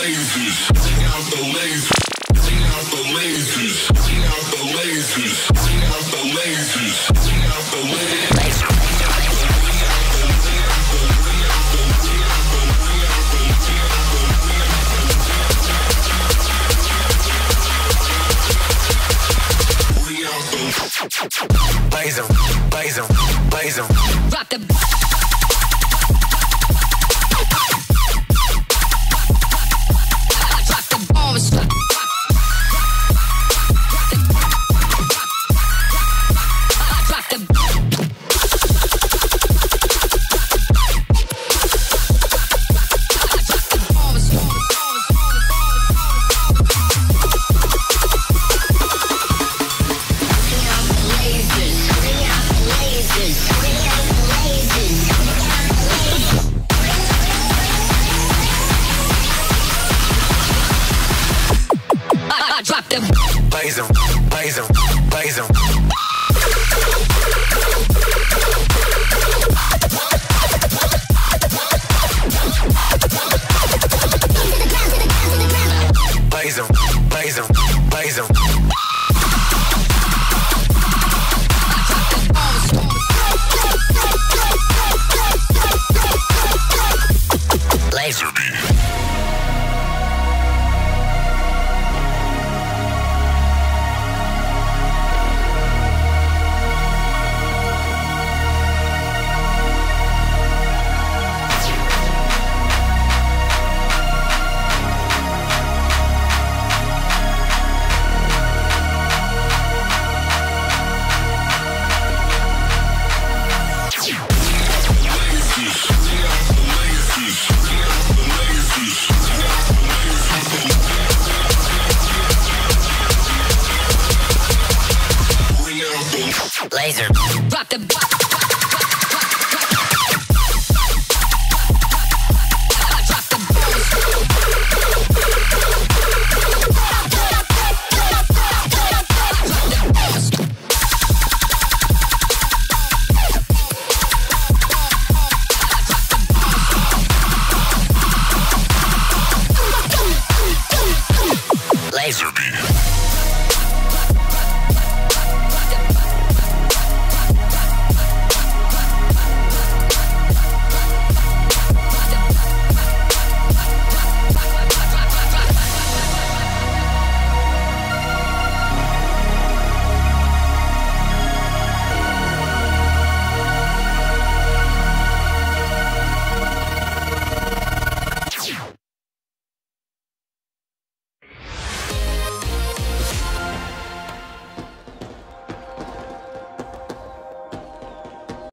lasers. Bring out the lasers. Bring out the lasers. Bring out the lasers. Bring out the lasers. Bring out the lasers. Laser, laser, laser. Rock the. Drop the bombs. Drop the. Drop them. Laser, laser, laser. Laser, laser, laser. Laserbeam. Laser. Drop the.